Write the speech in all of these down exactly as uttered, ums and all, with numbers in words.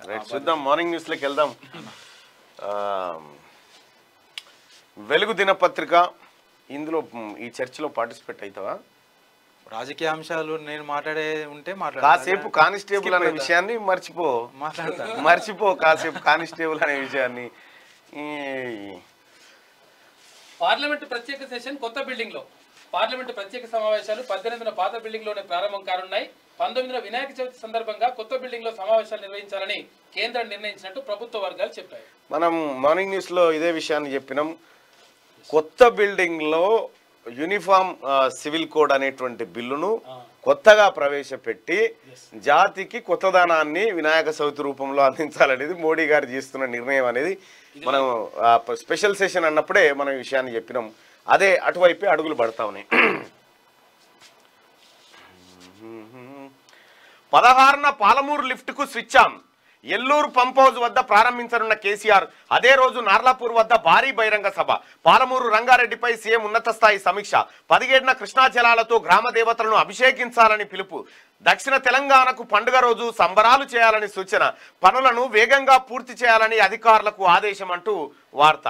Right చూద్దాం morning news లోకి వెళ్దాం. వెలుగు దినపత్రిక ఇందులో ఈ చర్చలో పార్టిసిపేట్ అవుతావా? రాజకీయ అంశాలు నేను మాట్లాడే ఉంటే మాట్లాడ కాసేపు కానిస్టేబుల్ అనే విషయాన్ని మర్చిపో మాట్లాడతా మర్చిపో కాసేపు కానిస్టేబుల్ అనే విషయాన్ని. పార్లమెంట్ ప్రత్యేక సెషన్ కొత్త బిల్డింగ్ లో పార్లమెంట్ ప్రత్యేక సమావేశాలు పద్దెనిమిదిన పాత బిల్డింగ్ లోనే ప్రారంభం కానున్నాయి. పంతొమ్మిదిన వినాయక చవితి సందర్భంగా కొత్త బిల్డింగ్ లో సమావేశాలు నిర్వహించాలని కేంద్రం నిర్ణయించినట్టు ప్రభుత్వ వర్గాలు చెప్పాయి. మనం మార్నింగ్ న్యూస్ లో ఇదే విషయాన్ని చెప్పినాం. కొత్త బిల్డింగ్ లో యూనిఫామ్ సివిల్ కోడ్ అనేటువంటి బిల్లును కొత్తగా ప్రవేశపెట్టి జాతికి కొత్తదనాన్ని వినాయక చవితి రూపంలో అందించాలనేది మోడీ గారు చేస్తున్న నిర్ణయం అనేది మనం స్పెషల్ సెషన్ అన్నప్పుడే మనం ఈ విషయాన్ని చెప్పినాం. అదే అటువైపే అడుగులు పడతా ఉన్నాయి. పదహారున పాలమూరు లిఫ్ట్ కు switch on. Yellur pump house వద్ద ప్రారంభించనున్న కేసీఆర్ అదే రోజు నార్లాపూర్ వద్ద భారీ బహిరంగ సభ. పాలమూరు రంగారెడ్డిపై సీఎం ఉన్నత స్థాయి సమీక్ష. పదిహేడున కృష్ణా జలాలతో గ్రామ దేవతలను అభిషేకించాలని పిలుపు. దక్షిణ తెలంగాణకు పండుగ రోజు సంబరాలు చేయాలని సూచన. పనులను వేగంగా పూర్తి చేయాలని అధికారులకు ఆదేశం అంటూ వార్త.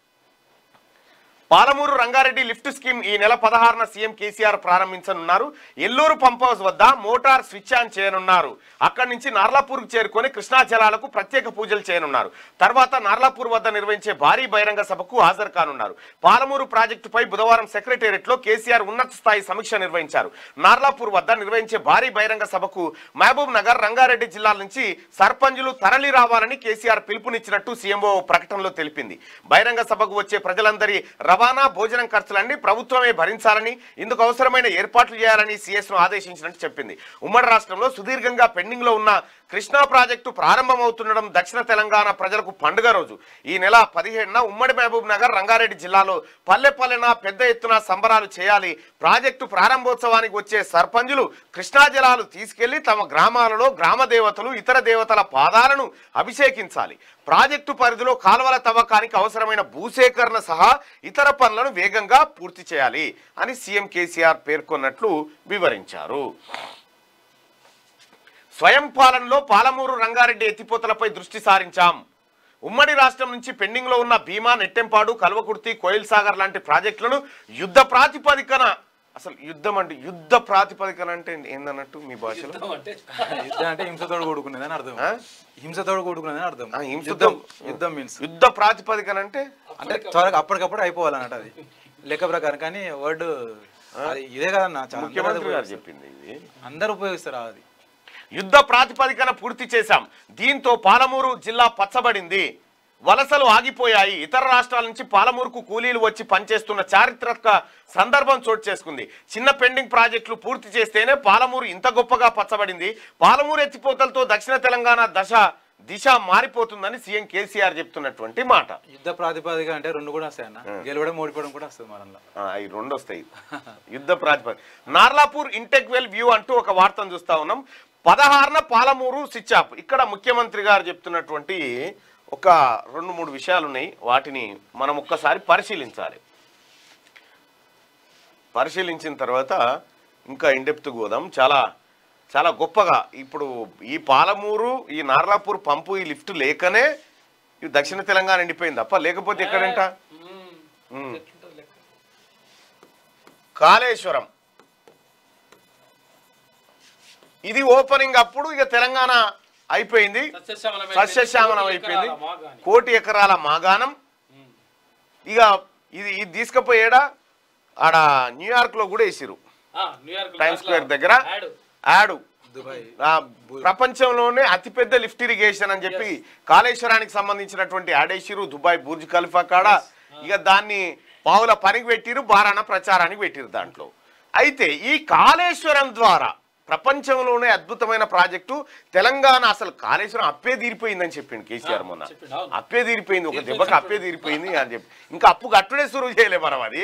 పాలమూరు రంగారెడ్డి లిఫ్ట్ స్కీమ్ ఈ నెల పదహారున సీఎం కేసీఆర్ ప్రారంభించనున్నారు. ఎల్లూరు పంప్ హౌస్ వద్ద మోటార్ స్విచ్ ఆన్ చేయనున్నారు. అక్కడి నుంచి నార్లాపూర్కు చేరుకొని కృష్ణా జలాలకు ప్రత్యేక పూజలు చేయనున్నారు. తర్వాత నార్లాపూర్ వద్ద నిర్వహించే భారీ బహిరంగ సభకు హాజరు కానున్నారు. పాలమూరు ప్రాజెక్టుపై బుధవారం సెక్రటేరియట్ లో కేసీఆర్ ఉన్నత స్థాయి సమీక్ష నిర్వహించారు. నార్లాపూర్ వద్ద నిర్వహించే భారీ బహిరంగ సభకు మహబూబ్ నగర్, రంగారెడ్డి జిల్లాల నుంచి సర్పంచులు తరలి రావాలని కేసీఆర్ పిలుపునిచ్చినట్టు సీఎంఓ ప్రకటనలో తెలిపింది. బహిరంగ సభకు వచ్చే ప్రజలందరి రవాణా, భోజనం ఖర్చులన్నీ ప్రభుత్వమే భరించాలని, ఇందుకు అవసరమైన ఏర్పాట్లు చేయాలని సీఎస్ ను ఆదేశించినట్టు చెప్పింది. ఉమ్మడి రాష్ట్రంలో సుదీర్ఘంగా పెండింగ్ లో ఉన్న కృష్ణా ప్రాజెక్టు ప్రారంభమవుతుండడం దక్షిణ తెలంగాణ ప్రజలకు పండుగ రోజు. ఈ నెల పదిహేడున ఉమ్మడి మహబూబ్ నగర్, రంగారెడ్డి జిల్లాలో పల్లె పల్లెన పెద్ద ఎత్తున సంబరాలు చేయాలి. ప్రాజెక్టు ప్రారంభోత్సవానికి వచ్చే సర్పంచులు కృష్ణా జలాలు తీసుకెళ్లి తమ గ్రామాలలో గ్రామ దేవతలు, ఇతర దేవతల పాదాలను అభిషేకించాలి. ప్రాజెక్టు పరిధిలో కాలువల తవ్వకానికి అవసరమైన భూసేకరణ సహా ఇతర పనులను వేగంగా పూర్తి చేయాలి అని సీఎం కేసీఆర్ పేర్కొన్నట్లు వివరించారు. స్వయం పాలనలో పాలమూరు రంగారెడ్డి ఎత్తిపోతలపై దృష్టి సారించాం. ఉమ్మడి రాష్ట్రం నుంచి పెండింగ్ లో ఉన్న భీమా, నెట్టెంపాడు, కల్వకుర్తి, కోయిల్ సాగర్ లాంటి ప్రాజెక్టులను యుద్ధ ప్రాతిపదికన, అసలు యుద్ధం అంటే యుద్ధ ప్రాతిపదికన అంటే ఏందన్నట్టు మీ భాషలో? యుద్ధం అంటే హింసతోడు కూడుకునేదని అర్థం. హింసతోడు కూడుకునేదని అర్థం. యుద్ధం యుద్ధం మీన్స్ యుద్ధ ప్రాతిపదికన అంటే అంటే త్వరగా అప్పటికప్పుడు అయిపోవాలన్నట్టు అది లెక్క ప్రకారం. కానీ వర్డ్ ఇదే కదన్నా, ముఖ్యమంత్రి గారు చెప్పింది. ఇది అందరు ఉపయోగిస్తారు. అది యుద్ధ ప్రాతిపదికన పూర్తి చేశాం. దీంతో పాలమూరు జిల్లా పచ్చబడింది. వలసలు ఆగిపోయాయి. ఇతర రాష్ట్రాల నుంచి పాలమూరుకు కూలీలు వచ్చి పనిచేస్తున్న చారిత్రక సందర్భం చోటు చేసుకుంది. చిన్న పెండింగ్ ప్రాజెక్టులు పూర్తి చేస్తేనే పాలమూరు ఇంత గొప్పగా పచ్చబడింది. పాలమూరు ఎత్తిపోతలతో దక్షిణ తెలంగాణ దశ దిశ మారిపోతుందని సీఎం కేసీఆర్ చెప్తున్నటువంటి మాట. యుద్ధ ప్రాతిపదిక అంటే రెండు కూడా వస్తాయన్న, గెలవడం ఓడిపోవడం కూడా వస్తుంది. మరలా అవి రెండు వస్తాయి. యుద్ధ ప్రాతిపదిక. నార్లాపూర్ ఇంటెగ్వెల్ వ్యూ అంటూ ఒక వార్తను చూస్తా ఉన్నాం. పదహారున పాలమూరు స్విచ్ ఆఫ్. ఇక్కడ ముఖ్యమంత్రి గారు చెప్తున్నటువంటి ఒక రెండు మూడు విషయాలు ఉన్నాయి. వాటిని మనం ఒక్కసారి పరిశీలించాలి. పరిశీలించిన తర్వాత ఇంకా ఇండెప్త్గా పోదాం. చాలా చాలా గొప్పగా ఇప్పుడు ఈ పాలమూరు, ఈ నార్లాపూర్ పంపు, ఈ లిఫ్ట్ లేకనే ఈ దక్షిణ తెలంగాణ ఎండిపోయింది తప్ప లేకపోతే ఎక్కడంట. కాళేశ్వరం ఇది ఓపెనింగ్ అప్పుడు ఇక తెలంగాణ అయిపోయింది, సస్యశ్యామలం అయిపోయింది. కోటి ఎకరాల మాగాణం. ఇక ఇది ఇది తీసుకుపోయేడా ఆడ న్యూయార్క్ లో కూడా వేసిరు. టైమ్ స్క్వేర్ దగ్గర యాడ్ ప్రపంచంలోనే అతిపెద్ద లిఫ్ట్ ఇరిగేషన్ అని చెప్పి కాళేశ్వరానికి సంబంధించినటువంటి యాడ్ వేసిరు. దుబాయ్ బుర్జ్ ఖలీఫా కాడ ఇక దాన్ని పావుల పనికి పెట్టిరు, బారాన ప్రచారానికి పెట్టిరు దాంట్లో. అయితే ఈ కాళేశ్వరం ద్వారా ప్రపంచంలోనే అద్భుతమైన ప్రాజెక్టు తెలంగాణ. అసలు కాళేశ్వరం అప్పే తీరిపోయిందని చెప్పిండు కేసీఆర్ మొన్న. అప్పే తీరిపోయింది, ఒక దెబ్బకి అప్పే తీరిపోయింది అని చెప్పి ఇంకా అప్పు కట్టుడే సురువు చేయలే మనం అది.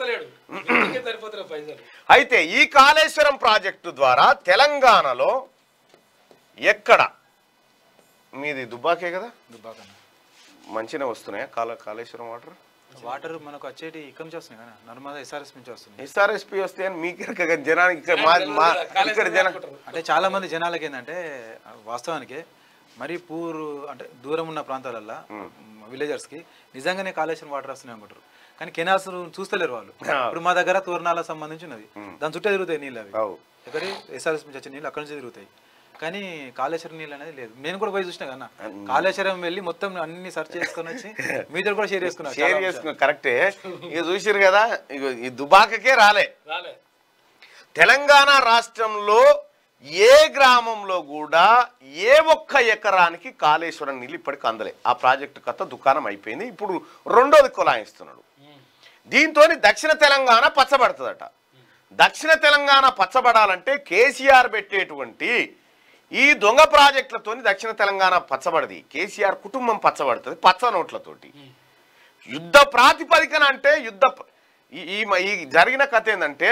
అయితే ఈ కాళేశ్వరం ప్రాజెక్టు ద్వారా తెలంగాణలో ఎక్కడ మీది దుబ్బాకే కదా, దుబ్బాక మంచిగా వస్తున్నాయా కాళ కాళేశ్వరం వాటర్? వాటర్ మనకు వచ్చేటి ఇక్కడ నుంచి వస్తున్నాయి కదా, నర్మదా ఎస్ఆర్ఎస్ నుంచి వస్తుంది. ఎస్ఆర్ఎస్పీ వస్తే అని మీకు జనానికి ఇక్కడ జన అంటే చాలా మంది జనాలకి ఏంటంటే వాస్తవానికి మరి పూర్ అంటే దూరం ఉన్న ప్రాంతాలల్లో విలేజర్స్ కి నిజంగానే కాళేశ్వరం వాటర్ వస్తున్నాయి అనుకుంటారు, కానీ కెనాల్స్ చూస్తలేరు వాళ్ళు. ఇప్పుడు మా దగ్గర తోరణాలకు సంబంధించి ఉన్నది, దాని చుట్టే తిరుగుతాయి నీళ్ళు. అవి ఎక్కడి ఎస్ఆర్ఎస్ నుంచి వచ్చే నీళ్ళు అక్కడి నుంచి తిరుగుతాయి, కానీ కాళేశ్వరం నీళ్ళు అనేది లేదు. నేను కూడా పోయి చూసినా కన్నా కాళేశ్వరం వెళ్ళి మొత్తం అన్ని సెర్చ్ చేసుకుని వచ్చి మీతో కూడా షేర్ చేసుకున్నా షేర్ చేసుకున్నా కరెక్టే. ఇక చూసారు కదా, ఇక ఈ దుబాకకే రాలే. తెలంగాణ రాష్ట్రంలో ఏ గ్రామంలో కూడా ఏ ఒక్క ఎకరానికి కాళేశ్వరం నీళ్ళు ఇప్పటికి అందలే. ఆ ప్రాజెక్టు కథ దుకాణం అయిపోయింది. ఇప్పుడు రెండోది కొలాయిస్తున్నాడు. దీంతో దక్షిణ తెలంగాణ పచ్చబడుతుందట. దక్షిణ తెలంగాణ పచ్చబడాలంటే కేసీఆర్ పెట్టేటువంటి ఈ దొంగ ప్రాజెక్టులతో దక్షిణ తెలంగాణ పచ్చబడది. కేసీఆర్ కుటుంబం పచ్చబడుతుంది పచ్చ నోట్లతోటి. యుద్ధ ప్రాతిపదికన అంటే యుద్ధ ఈ జరిగిన కథ ఏంటంటే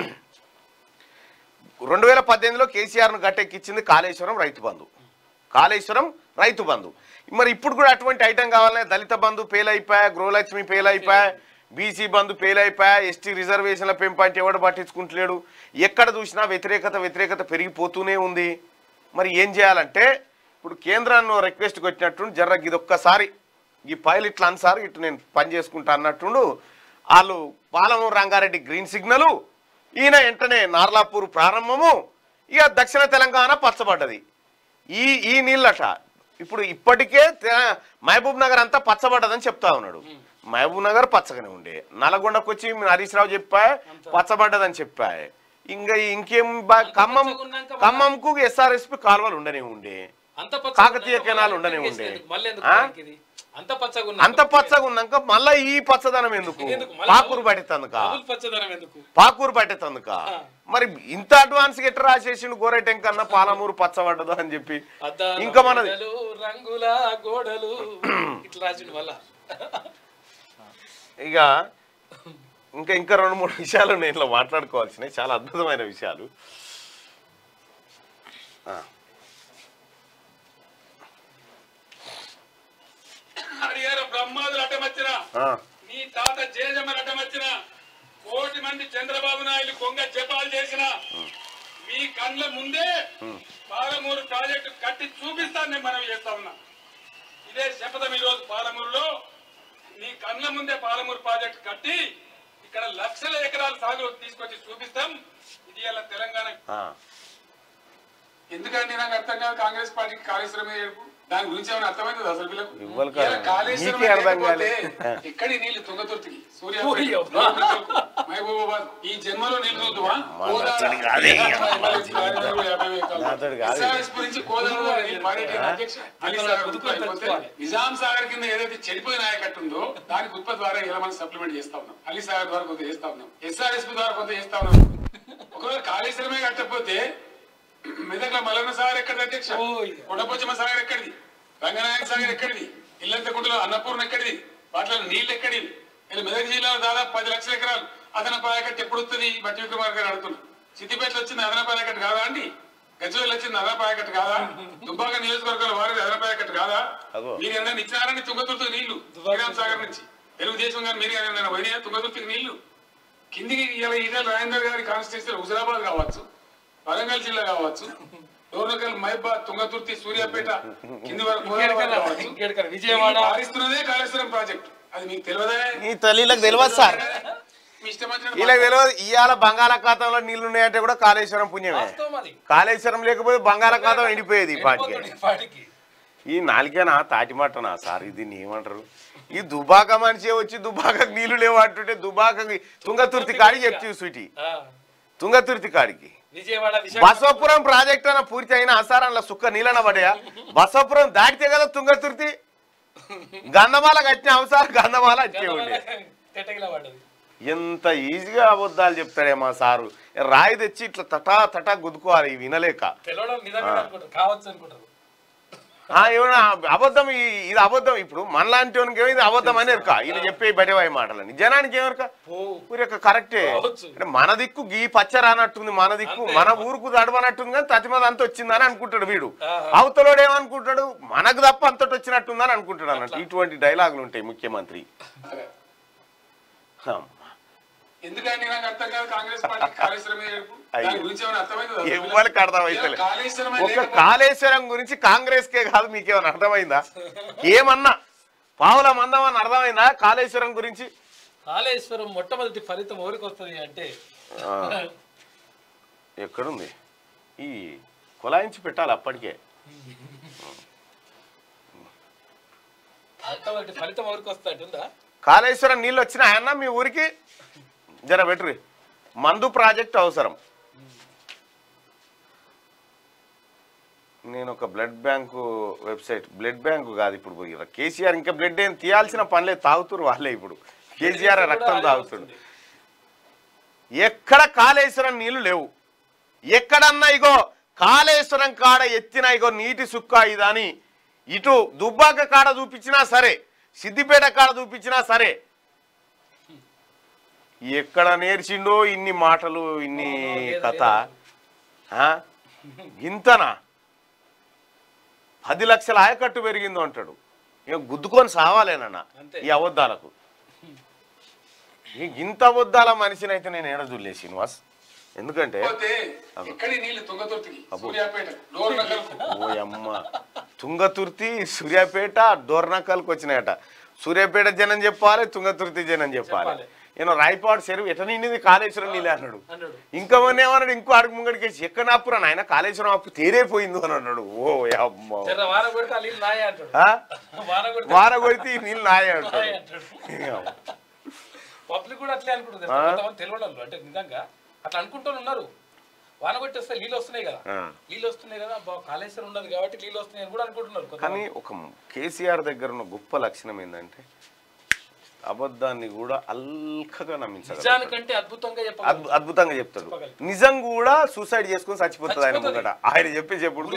రెండు వేల పద్దెనిమిదిలో కేసీఆర్ను గట్టెక్కిచ్చింది కాళేశ్వరం రైతు బంధు. కాళేశ్వరం రైతు బంధు. మరి ఇప్పుడు కూడా అటువంటి ఐటెం కావాలనే దళిత బంధు ఫెయిల్ అయిపోయా, గృహలక్ష్మి ఫెయిల్ అయిపోయా, బీసీ బంధు ఫెయిల్ అయిపోయా, ఎస్టీ రిజర్వేషన్ల పెంపు అంటే ఎవడు పట్టించుకుంటలేడు. ఎక్కడ చూసినా వ్యతిరేకత వ్యతిరేకత పెరిగిపోతూనే ఉంది. మరి ఏం చేయాలంటే ఇప్పుడు కేంద్రాన్ని రిక్వెస్ట్కి వచ్చినట్టు జర్ర ఇది ఒక్కసారి ఈ పైలు ఇట్లా అన్సార్ ఇటు నేను పని చేసుకుంటా అన్నట్టుండు. వాళ్ళు పాలమూరు రంగారెడ్డి గ్రీన్ సిగ్నలు, ఈయన వెంటనే నార్లాపూర్ ప్రారంభము, ఇక దక్షిణ తెలంగాణ పచ్చబడ్డది. ఈ ఈ నీళ్ళట ఇప్పుడు ఇప్పటికే మహబూబ్ నగర్ అంతా పచ్చబడ్డదని చెప్తా ఉన్నాడు. మహబూబ్ నగర్ పచ్చగానే ఉండే, నల్గొండకు వచ్చి హరీష్ రావు చెప్పా పచ్చబడ్డదని చెప్పా. ఇంకా ఇంకేం ఖమ్మం ఖమ్మంకు ఎస్ఆర్ఎస్పి కాలువలు ఉండనే ఉండే, కాకతీయ కెనాలు ఉండనే ఉండే. అంత పచ్చగా ఉన్నాక మళ్ళా ఈ పచ్చదనం ఎందుకు? పాకూరు పట్టేతందుక పాకూరు పట్టేతందుక మరి ఇంత అడ్వాన్స్ గా ఎట్లా రాసేసిండు గోరెటెం కన్నా పాలమూరు పచ్చబడ్డదు అని చెప్పి. ఇంకా మనది రంగుల గోడలు ఇట్లా రాసిండు మళ్ళా. ఇక ఇంకా ఇంకా రెండు మూడు విషయాలు నేను ఇట్లా మాట్లాడుకోవాల్సినవి, చాలా అద్భుతమైన విషయాలు. బ్రహ్మాదులు అడ్డమచ్చిన, నీ తాత జేజమ్మలు అడ్డమచ్చిన, కోటి మంది చంద్రబాబు నాయుడు కొంగ జపాలు చేసిన మీ కళ్ళ ముందే పాలమూరు ప్రాజెక్టు కట్టి చూపిస్తాను నేను మనం చేస్తా ఉన్నా. ఇదే శపథం ఈరోజు పాలమూరులో నీ కళ్ళ ముందే పాలమూరు ప్రాజెక్టు కట్టి ఇక్కడ లక్షల ఎకరాల సాగు తీసుకొచ్చి చూపిస్తాం. ఇది ఇలా తెలంగాణ. ఎందుకంటే నాకు అర్థం కాదు కాంగ్రెస్ పార్టీకి కాళేశ్వరం ఏడుపు, దాని గురించి ఏమైనా అర్థమైంది అసలు వీళ్ళకు? కాళేశ్వరం ఎక్కడి నీళ్లు తుంగతుర్తికి, సూర్య మహబూబాబాద్ ఈ జన్మలో నీళ్లు చూద్దామా? గురించి నిజాం సాగర్ కింద ఏదైతే చెడిపోయిన ఆయకట్టు ఉందో దానికి ఉత్పత్తి ద్వారా ఇలా మనం సప్లిమెంట్ చేస్తా ఉన్నాం. అలీ సాగర్ ద్వారా కొంత చేస్తా ఉన్నాం, ఎస్ఆర్ఎస్పీ ద్వారా కొంత చేస్తా ఉన్నాం. ఒకవేళ కాళేశ్వరమే కట్టకపోతే మెదక్ల మల్లన్న సాగర్ ఎక్కడిది అధ్యక్ష? కొండపోచమ్మ సాగర్ ఎక్కడిది? రంగనాయక సాగర్ ఎక్కడిది? ఇల్లంతకుంటలో అన్నపూర్ణ ఎక్కడిది? వాటిలో నీళ్లు ఎక్కడివి? ఇలా మెదక్ జిల్లాలో దాదాపు పది లక్షల ఎకరాలు అదనపు ఆయకట్టు ఎప్పుడు వస్తుంది? బట్టి విక్రమార్ గారు అడుగుతున్నారు. సిద్దిపేటలో వచ్చింది అదనపు ఆయకట్టు కాదా అండి? గజ్వేల్ వచ్చింది అదనపు ఆయకట్టు కాదా? దుబ్బాక నియోజకవర్గాల వారి అదనపు ఆయకట్టు కాదా? మీరు ఏదైనా ఇచ్చినారని తుంగతుర్తికి నీళ్లు శ్రీరామ్ సాగర్ నుంచి తెలుగుదేశం గారు మీరు ఏదైనా పోయినా తుంగతుర్తికి నీళ్లు కిందికి ఇలా ఈటల రాజేందర్ గారి కాన్స్టిట్యూన్సీ హుజరాబాద్ కావచ్చు, వరంగల్ జిల్లా కావచ్చు, డోర్నకల్, మైబాద్, తుంగతుర్తి, సూర్యాపేట కింది వరకు విజయవాడ పారిస్తున్నదే కాళేశ్వరం ప్రాజెక్టు. అది మీకు తెలియదా? ఈ తల్లిలకు తెలియదు సార్, వీళ్ళకి తెలియదు. ఇవాళ బంగాళాఖాతంలో నీళ్లు ఉన్నాయంటే కూడా కాళేశ్వరం పుణ్యమే. కాళేశ్వరం లేకపోతే బంగాళాఖాతం ఎండిపోయేది పాటికి. ఈ నాలుగేనా తాటిమట్టనా సార్? దీన్ని ఏమంటారు? ఈ దుబాక మనిషి వచ్చి దుబాకకు నీళ్లు లేవు అంటుంటే దుబాకకి తుంగతుర్తి కాడికి చెప్తి సూటి తుంగతుర్తి కాడికి బసవపురం ప్రాజెక్ట్ అన్న పూర్తి అయిన ఆసారంలో సుక్క నీళ్ళన పడయా? బసవపురం దాటితే కదా తుంగతుర్తి. గంధమాల కట్టిన అవసరం గంధమాల వచ్చే ఉండే. ఎంత ఈజీగా అబద్ధాలు చెప్తాడే మా సారు. రాయి తెచ్చి ఇట్లా తటా తటా గుద్దుకోవాలి వినలేక. ఏమన్నా అబద్ధం, ఇది అబద్ధం. ఇప్పుడు మనలాంటి వానికి ఇది అబద్ధం అని ఎరక, ఇది చెప్పే బయటవాయి మాటలని జనానికి ఏమరక ఊరక కరెక్టే. అంటే మన దిక్కు గీ పచ్చర అన్నట్టుంది, మన దిక్కు మన ఊరుకు దడవనట్టుంది, కానీ తతిమద అంత వచ్చిందని అనుకుంటాడు వీడు. అవతలోడు ఏమనుకుంటాడు? మనకు తప్ప అంతటి వచ్చినట్టుందని అనుకుంటాడు అన్నట్టు. ఇటువంటి డైలాగులు ఉంటాయి ముఖ్యమంత్రి. ఎందుకంటే నాకు అర్థం కాదు కాంగ్రెస్ పార్టీ కాళేశ్వరం మీద ఏడుపు. దాని గురించి ఏమైనా అర్థమైందా? ఎవరికి అర్థమైతే కాళేశ్వరం ఒక కాళేశ్వరం గురించి కాంగ్రెస్ కే కాదు మీకేమైనా అర్థమైందా? ఏమన్నా పావుల మందం అని అర్థమైందా కాళేశ్వరం గురించి? కాళేశ్వరం మొట్టమొదటి ఫలితం ఎవరికి వస్తుంది అంటే ఎక్కడుంది ఈ కొలాయించి పెట్టాలి అప్పటికే. మొట్టమొదటి ఫలితం ఎవరికి వస్తుందా? కాళేశ్వరం నీళ్ళు వచ్చినాయన్న మీ ఊరికి? జర బెటరీ మందు ప్రాజెక్ట్ అవసరం. నేను ఒక blood bank website, blood bank కాదు ఇప్పుడు పోయి కేసీఆర్ ఇంకా బ్లడ్ ఏం తీయాల్సిన పనిలేదు, తాగుతురు వాళ్ళే ఇప్పుడు. కేసీఆర్ రక్తం తాగుతుంది. ఎక్కడ కాళేశ్వరం నీళ్లు లేవు, ఎక్కడన్నా ఇగో కాళేశ్వరం కాడ ఎత్తిన ఇగో నీటి సుక్క ఇదని ఇటు దుబ్బాక కాడ చూపించినా సరే, సిద్దిపేట కాడ చూపించినా సరే, ఎక్కడ నేర్చిండో ఇన్ని మాటలు ఇన్ని కథ. ఇంతనా పది లక్షల ఆయకట్టు పెరిగిందో అంటాడు. ఇక గుద్దుకొని సావాలేనన్న ఈ అబద్ధాలకు. ఇంత అబద్ధాల మనిషినైతే నేను ఏడ చూడలే శ్రీనివాస్. ఎందుకంటే ఓ అమ్మ తుంగతుర్తి సూర్యాపేట డోర్నకల్కి వచ్చినాయట. సూర్యాపేట జనం చెప్పాలి, తుంగతుర్తి జనం చెప్పాలి. నేను రాయపాడు చెరువు ఎట నిండింది కాళేశ్వరం నీళ్ళే అన్నాడు. ఇంకా మొన్న ఏమన్నాడు, ఇంకో అడుగు ముంగడికేసి ఎక్కడ ఆపురా నాయన కాళేశ్వరం అప్పు తీరేపోయింది అని అన్నాడు. ఓ అమ్మ వార కొడితే ఈ నీళ్ళు నాయ అంటాడు. పబ్లిక్ కూడా అట్లే అనుకుంటుంది, తెలియడం అంటే నిజంగా అట్లా అనుకుంటూ ఉన్నారు. వాన కొట్టేస్తే నీళ్ళు వస్తున్నాయి కదా, నీళ్ళు వస్తున్నాయి కదా, కాళేశ్వరం ఉండదు కాబట్టి నీళ్ళు వస్తున్నాయి కూడా అనుకుంటున్నారు. కానీ ఒక కేసీఆర్ దగ్గర ఉన్న గొప్ప లక్షణం ఏంటంటే అబద్ధాన్ని కూడా అల్కగా నమ్మించాలి. అద్భుతంగా చెప్తాడు. నిజం కూడా సూసైడ్ చేసుకుని చచ్చిపోతుంది ఆయన ముంగట. ఆయన చెప్పి చెప్పుడు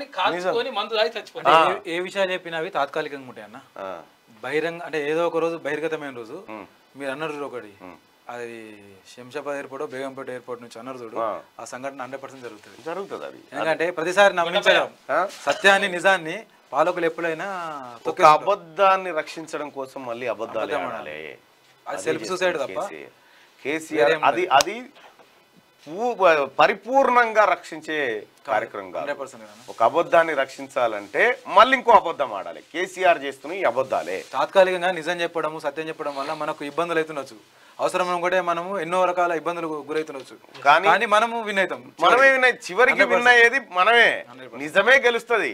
ఏ విషయాలు చెప్పినా అవి తాత్కాలికంగా ఉంటాయి అన్న. బహిరంగ అంటే ఏదో ఒక రోజు బహిర్గతమైన రోజు మీరు అన్నారు ఒకటి, అది శంషాబాద్ ఎయిర్పోర్ట్ బేగంపేట ఎయిర్పోర్ట్ నుంచి అన్నారు చూడు, ఆ సంఘటన హండ్రెడ్ పర్సెంట్ జరుగుతుంది జరుగుతుంది అది. ఎందుకంటే ప్రతిసారి నమ్మించడం సత్యాన్ని నిజాన్ని పాలకులు ఎప్పుడైనా ఒక అబద్ధాన్ని రక్షించడం కోసం మళ్ళీ అబద్ధాలు ఆడాలి. సెల్ఫ్ సూసైడ్ తప్ప కేసీఆర్ అది అది పరిపూర్ణంగా రక్షించే కార్యక్రమం కాదు. ఒక అబద్ధాన్ని రక్షించాలంటే మళ్ళీ ఇంకో అబద్ధం ఆడాలి. కేసీఆర్ చేస్తున్న ఈ అబద్ధాలే తాత్కాలికంగా నిజం చెప్పడం సత్యం చెప్పడం వల్ల మనకు ఇబ్బందులు అవుతుండొచ్చు, అవసరం కూడా మనము ఎన్నో రకాల ఇబ్బందులు గురవుతుండొచ్చు. కానీ మనము విన్ అవుతాం, మనమే విన్ అయ్యి చివరికి విన్ అయ్యేది మనమే. నిజమే గెలుస్తుంది.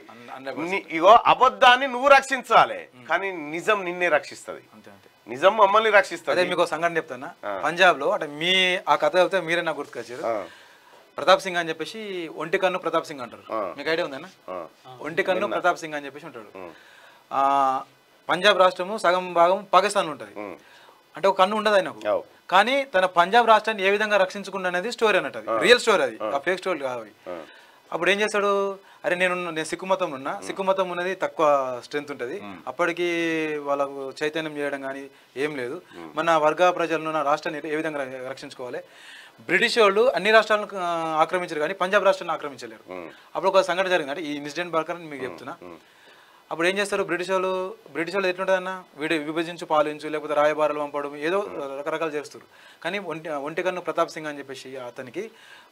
ఇగో అబద్ధాన్ని నువ్వు రక్షించాలి, కానీ నిజం నిన్నే రక్షిస్తుంది. నిజం మమ్మల్ని రక్షిస్తుంది. అదే మీకు సంఘటన చెప్తానా, పంజాబ్ లో అంటే మీ ఆ కథ చెప్తే మీరే నాకు గుర్తుకొచ్చారు. ప్రతాప్ సింగ్ అని చెప్పేసి ఒంటి కన్ను ప్రతాప్ సింగ్ అంటారు, మీకు ఐడియా ఉందన్నా? ఒంటి కన్ను ప్రతాప్ సింగ్ అని చెప్పేసి ఉంటాడు. ఆ పంజాబ్ రాష్ట్రము సగం భాగం పాకిస్తాన్ ఉంటుంది. అంటే ఒక కన్ను ఉండదు ఆయనకు, కానీ తన పంజాబ్ రాష్ట్రాన్ని ఏ విధంగా రక్షించుకుంటా అనేది స్టోరీ అన్నట్టు. అది రియల్ స్టోరీ, అది ఆ ఫేక్ స్టోరీ కాదు. అప్పుడు ఏం చేస్తాడు, అరే నేను నేను సిక్కు మతం ఉన్నా, సిక్కు మతం ఉన్నది తక్కువ స్ట్రెంత్ ఉంటుంది, అప్పటికి వాళ్ళకు చైతన్యం చేయడం కానీ ఏం లేదు, మన వర్గ ప్రజలను నా రాష్ట్రాన్ని ఏ విధంగా రక్షించుకోవాలి. బ్రిటిష్ వాళ్ళు అన్ని రాష్ట్రాలను ఆక్రమించారు కానీ పంజాబ్ రాష్ట్రాన్ని ఆక్రమించలేరు. అప్పుడు ఒక సంఘటన జరిగింది, అంటే ఈ ఇన్సిడెంట్ ప్రకారం మీకు చెప్తున్నా. అప్పుడు ఏం చేస్తారు బ్రిటిష్ వాళ్ళు, బ్రిటిష్ వాళ్ళు ఎట్లుంటుందన్న, వీడి విభజించు పాలించు లేకపోతే రాయబారాలు పంపడం ఏదో రకరకాలు చేస్తారు. కానీ ఒంటి ఒంటి కన్ను ప్రతాప్ సింగ్ అని చెప్పేసి అతనికి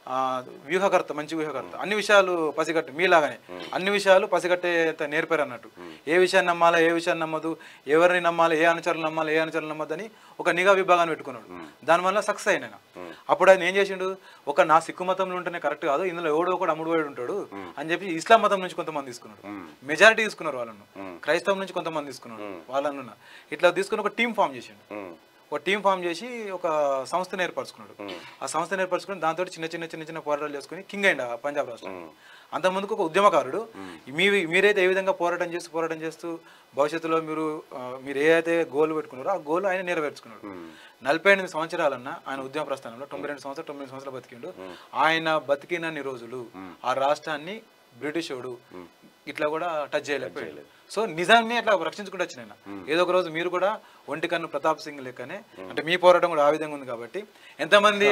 వ్యూహకర్త, మంచి వ్యూహకర్త, అన్ని విషయాలు పసిగట్టు మీలాగానే అన్ని విషయాలు పసిగట్టే నేర్పారు అన్నట్టు. ఏ విషయాన్ని నమ్మాలా, ఏ విషయాన్ని నమ్మదు, ఎవరిని నమ్మాలి, ఏ అనుచరులు నమ్మాలి, ఏ అనుచరులు నమ్మద్దు అని ఒక నిఘా విభాగాన్ని పెట్టుకున్నాడు. దానివల్ల సక్సెస్ అయినా. అప్పుడు ఆయన ఏం చేసిండు, ఒక నా సిక్కు మతంలో ఉంటేనే కరెక్ట్ కాదు, ఇందులో ఎవడో ఒకడు అమ్ముడు పోయి ఉంటాడు అని చెప్పి ఇస్లాం మతం నుంచి కొంతమంది తీసుకున్నాడు, మెజారిటీ తీసుకున్నారు వాళ్ళను. క్రైస్తవం నుంచి కొంతమంది తీసుకున్నాడు వాళ్ళను. ఇట్లా తీసుకుని ఒక టీం ఫామ్ చేసిండు. ఒక టీం ఫామ్ చేసి ఒక సంస్థను ఏర్పరచుకున్నాడు. ఆ సంస్థను ఏర్పరచుకుని దాంతో చిన్న చిన్న చిన్న చిన్న పోరాటాలు చేసుకుని కింగ్ అయింది ఆ పంజాబ్ రాష్ట్రం. అంతకుముందుకు ఒక ఉద్యమకారుడు. మీ మీరైతే ఏ విధంగా పోరాటం చేస్తూ పోరాటం చేస్తూ భవిష్యత్తులో మీరు మీరు ఏ అయితే గోల్ పెట్టుకున్నారో ఆ గోల్ ఆయన నెరవేర్చుకున్నాడు. నలభై ఎనిమిది సంవత్సరాలన్నా ఆయన ఉద్యమ ప్రస్థానంలో తొంభై రెండు సంవత్సరాలు తొమ్మిది సంవత్సరాలు బతికిండు. ఆయన బతికినన్ని రోజులు ఆ రాష్ట్రాన్ని బ్రిటిష్ వాడు ఇట్లా కూడా టచ్ చేయలేకపోయాడు. సో నిజాన్ని అట్లా రక్షించుకుంటూ వచ్చిన ఏదో ఒక రోజు మీరు కూడా ఒంటి కన్ను ప్రతాప్ సింగ్ లెక్కనే, అంటే మీ పోరాటం కూడా ఆ విధంగా ఉంది కాబట్టి ఎంతమంది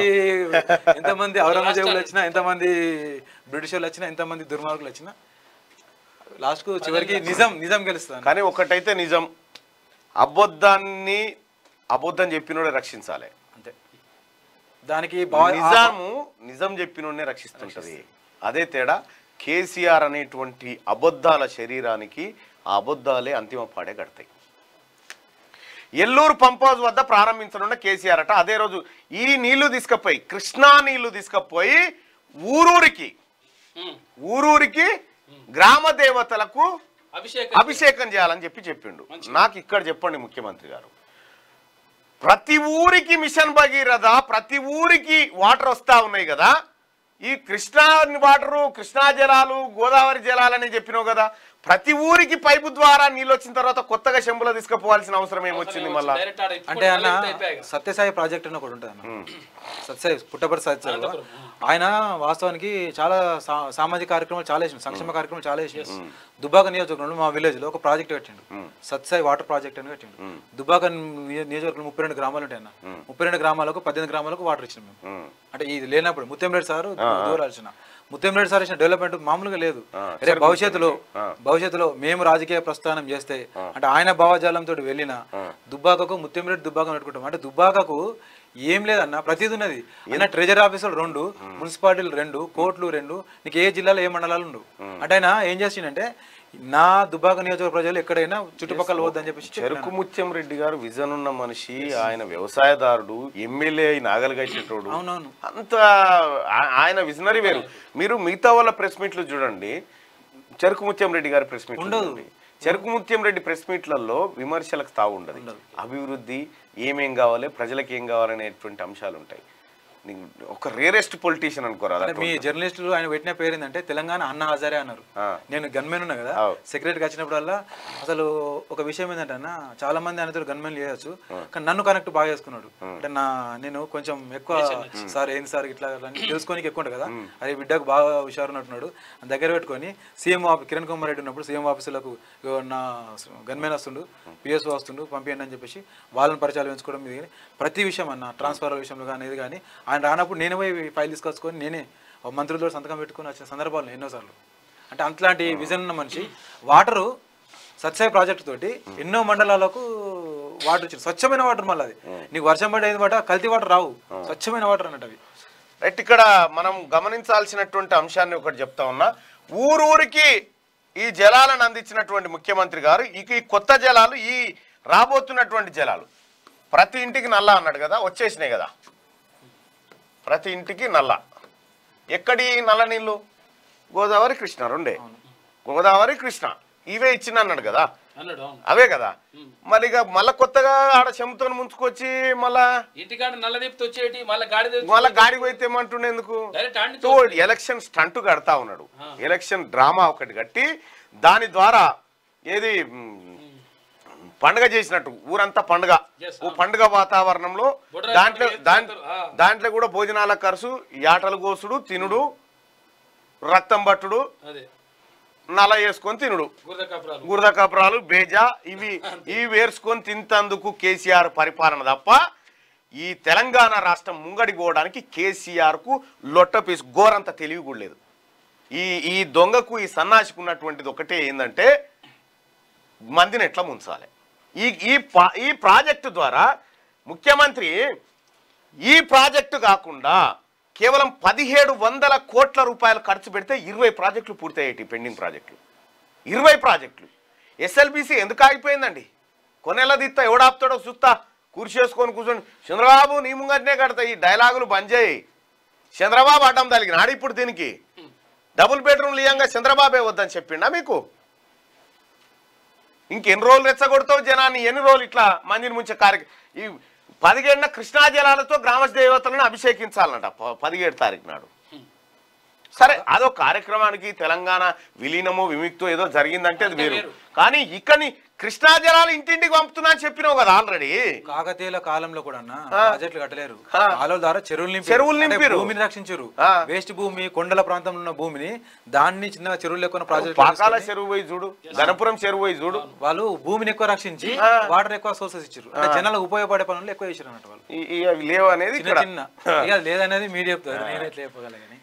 ఎంతమంది ఔరంగజేబులు వచ్చినా, ఎంతమంది బ్రిటిష్ వాళ్ళు వచ్చినా, ఎంతమంది దుర్మార్గులు వచ్చినా లాస్ట్ కు చివరికి నిజం నిజం గెలుస్తుంది. కానీ ఒకటైతే నిజం, అబద్ధాన్ని అబద్ధం చెప్పినోడే రక్షించాలి. అంతే. దానికి నిజాము నిజం చెప్పినోనే రక్షిస్తుంటది. అదే తేడా కేసీఆర్ అనేటువంటి అబద్ధాల శరీరానికి ఆ అబద్ధాలే అంతిమ పాడే కడతాయి. ఎల్లూరు పంప్ హౌస్ వద్ద ప్రారంభించనున్న కేసీఆర్ అట అదే రోజు ఈ నీళ్లు తీసుకపోయి కృష్ణా నీళ్లు తీసుకపోయి ఊరూరికి ఊరూరికి గ్రామ దేవతలకు అభిషేకం చేయాలని చెప్పి చెప్పిండు. నాకు ఇక్కడ చెప్పండి ముఖ్యమంత్రి గారు, ప్రతి ఊరికి మిషన్ భగీరథ, ప్రతి ఊరికి వాటర్ వస్తా ఉన్నాయి కదా, ఈ కృష్ణా వాటరు కృష్ణా జలాలు గోదావరి జలాలని చెప్పినావు కదా, ప్రతి ఊరికి పైపు ద్వారా నీళ్ళు వచ్చిన తర్వాత కొత్తగా చెంబులో తీసుకుపోవాల్సిన అవసరం ఏమొచ్చింది మళ్ళా? అంటే అన్న సత్యసాయి ప్రాజెక్ట్ అని ఒకటి ఉంటుంది అన్న, సత్యసాయి పుట్టపర్తి సత్యసాయి ఆయన వాస్తవానికి చాలా సామాజిక కార్యక్రమాలు చాలా చేసిండు, సంక్షేమ కార్యక్రమాలు చాలా చేసిండు. దుబ్బాక నియోజకవర్గంలో మా విలేజ్ లో ఒక ప్రాజెక్ట్ కట్టిండు, సత్యసాయి వాటర్ ప్రాజెక్ట్ అని కట్టిండు. దుబ్బాక నియోజకవర్గంలో ముప్పై రెండు గ్రామాలు ఉంటాయి అన్న, ముప్పై రెండు గ్రామాలకు పద్దెనిమిది గ్రామాలకు వాటర్ ఇచ్చినాం మేము. అంటే ఇది లేనప్పుడు ముత్యంరెడ్డి సారు దూరాల్సిన ముత్యంరెడ్డి సార్ ఇచ్చిన డెవలప్మెంట్ మామూలుగా లేదు. రేపు భవిష్యత్తులో భవిష్యత్తులో మేము రాజకీయ ప్రస్థానం చేస్తే అంటే ఆయన భావజాలంతో వెళ్ళిన దుబ్బాకకు ముత్యంరెడ్డి దుబ్బాక పెట్టుకుంటాం. అంటే దుబ్బాకకు ఏం లేదన్న, ప్రతిదీ ఉన్నది అన్న. ట్రెజరీ ఆఫీసులు రెండు, మున్సిపాలిటీలు రెండు, కోర్టులు రెండు, నీకు ఏ జిల్లాలో ఏ మండలాలు ఉండవు. అంటే ఆయన ఏం చేసిండంటే నా దుబ్బాక నియోజకవర్గ ప్రజలు ఎక్కడైనా చుట్టుపక్కల పోద్దని చెప్పేసి. చెరుకు ముత్యం రెడ్డి గారు విజన్ ఉన్న మనిషి, ఆయన వ్యవసాయదారుడు, ఎమ్మెల్యే నాగలు కట్టేటోడు, అవునవును, అంత ఆయన విజనరీ వేరు. మీరు మిగతా వాళ్ళ ప్రెస్ మీట్లు చూడండి, చెరుకు ముత్యం రెడ్డి గారి ప్రెస్ మీట్ ఉండదు. చెరుకు ముత్యం రెడ్డి ప్రెస్ మీట్లలో విమర్శలకు తావు ఉండదు. అభివృద్ధి ఏమేం కావాలి, ప్రజలకు ఏం కావాలనేటువంటి అంశాలు ఉంటాయి. ఒక రేరెస్ట్ పొలిటీషియన్ అనుకోరా. మీ జర్నలిస్టులు ఆయన పెట్టిన పేరు ఏంటంటే తెలంగాణ అన్న హజారే అన్నారు. నేను గన్మెన్ ఉన్నా కదా, సెక్రటరీకి వచ్చినప్పుడల్లా అసలు ఒక విషయం ఏంటంటే అన్న, చాలా మంది ఆయనతో గన్మెన్ చేయొచ్చు, కానీ నన్ను కనెక్ట్ బాగా చేసుకున్నాడు. అంటే నా నేను కొంచెం ఎక్కువ సార్ ఏంది సార్ ఇట్లా తెలుసుకోనికి ఎక్కువ ఉంటుంది కదా, అదే బిడ్డకు బాగా హుషారు ఉన్నట్టున్నాడు. దగ్గర పెట్టుకొని సీఎం ఆఫీస్ కిరణ్ కుమార్ రెడ్డి ఉన్నప్పుడు సీఎం ఆఫీసులకు నా గన్మెన్ వస్తుండు, పిఎస్ఓ వస్తుండు, పంపించండి అని చెప్పేసి వాళ్ళని పరిచయాలు పెంచుకోవడం. ఇది ప్రతి విషయం అన్న, ట్రాన్స్ఫర్ విషయంలో కానీ ఇది కానీ ఆయన రానప్పుడు నేనే పోయి ఫైల్ తీసుకొచ్చుకొని నేనే మంత్రులతో సంతకం పెట్టుకుని వచ్చిన సందర్భాలు ఎన్నోసార్లు. అంటే అట్లాంటి విజన్ ఉన్న మనిషి. వాటరు సత్సాయి ప్రాజెక్టు తోటి ఎన్నో మండలాలకు వాటర్ వచ్చింది, స్వచ్ఛమైన వాటర్. మళ్ళీ అది నీకు వర్షం పడి ఏది మాట కల్తీ వాటర్ రావు, స్వచ్ఛమైన వాటర్ అన్నట్టు అవి. రైట్, ఇక్కడ మనం గమనించాల్సినటువంటి అంశాన్ని ఒకటి చెప్తా ఉన్నా. ఊరూరికి ఈ జలాలను అందించినటువంటి ముఖ్యమంత్రి గారు ఇక ఈ కొత్త జలాలు, ఈ రాబోతున్నటువంటి జలాలు ప్రతి ఇంటికి నల్ల అన్నాడు కదా, వచ్చేసినాయి కదా ప్రతి ఇంటికి నల్ల. ఎక్కడి నల్ల నీళ్ళు? గోదావరి కృష్ణ రెండే, గోదావరి కృష్ణ ఇవే ఇచ్చిన అన్నాడు కదా, అవే కదా. మరి ఇక మళ్ళా కొత్తగా ఆడ చెంబుతో ముంచుకొచ్చి మళ్ళా మళ్ళా గాడి పోయితే ఏమంటుండేందుకు? ఎలక్షన్ స్టంట్ కడతా ఉన్నాడు, ఎలక్షన్ డ్రామా ఒకటి కట్టి దాని ద్వారా ఏది పండుగ చేసినట్టు ఊరంతా పండుగ, ఓ పండుగ వాతావరణంలో దాంట్లో దాంట్లో కూడా భోజనాల ఖర్చు, యాటలు కోసుడు, తినుడు, రక్తం పట్టుడు, నల వేసుకొని తినుడు, గురద కపరాలు, బేజా ఇవి ఇవి వేసుకొని తింటందుకు కేసీఆర్ పరిపాలన తప్ప ఈ తెలంగాణ రాష్ట్రం ముంగడి పోవడానికి కేసీఆర్ కు లొట్ట పీసు గోరంత తెలివి కూడా లేదు. ఈ ఈ దొంగకు ఈ సన్నాసికి ఉన్నటువంటిది ఒకటే ఏంటంటే మందిని ఎట్లా ముంచాలి. ఈ ఈ ఈ ప్రాజెక్టు ద్వారా ముఖ్యమంత్రి ఈ ప్రాజెక్టు కాకుండా కేవలం పదిహేడు వందల కోట్ల రూపాయలు ఖర్చు పెడితే ఇరవై ప్రాజెక్టులు పూర్తయ్యేటి, పెండింగ్ ప్రాజెక్టులు ఇరవై ప్రాజెక్టులు. ఎస్ఎల్బీసీ ఎందుకు ఆగిపోయిందండి? కొనేలా తీస్తా ఎవడాపుతాడో చూస్తా, కూర్చేసుకొని కూర్చొని చంద్రబాబు నీ ముంగట్నే కడతా, ఈ డైలాగులు బంద్ చేయి. చంద్రబాబు అడ్డం తలిగిన ఆడి ఇప్పుడు దీనికి డబుల్ బెడ్రూమ్ లియంగా చంద్రబాబే వద్దని చెప్పిండా మీకు? ఇంకెన్ని రోజులు రెచ్చగొడతావు జనాన్ని? ఎన్ని రోజులు ఇట్లా మందిని ముంచే కార్యక్రమం? ఈ పదిహేడున కృష్ణా జలాలతో గ్రామ దేవతలను అభిషేకించాలన్నట పదిహేడు తారీఖు నాడు. సరే అదో కార్యక్రమానికి తెలంగాణ విలీనమో విముక్తో ఏదో జరిగిందంటే అది వేరు, కానీ ఇక్కడిని కృష్ణా జలాలు ఇంటింటికి పంపుతున్నా అని చెప్పినావు కదా ఆల్రెడీ. కాకతీయుల కాలంలో కూడా ప్రాజెక్టులు కట్టలేరు, కాలువల ద్వారా చెరువులు చెరువులు నింపారు, భూమిని రక్షించారు. వేస్ట్ భూమి, కొండల ప్రాంతంలో ఉన్న భూమిని దాన్ని చిన్న చెరువులు ఎక్కువ ప్రాజెక్ట్, పాకాల చెరువు పోయి చూడు, గణపురం చెరువు పోయి చూడు, వాళ్ళు భూమిని ఎక్కువ రక్షించి వాటర్ ఎక్కువ సోర్సెస్ ఇచ్చారు. అంటే జనాలకు ఉపయోగపడే పనులు ఎక్కువ చేశారు అన్నట్టు వాళ్ళు. లేవు అనేది చిన్న చిన్న లేదనేది మీడియా చెప్తారు, నేనైతే చెప్పగలను.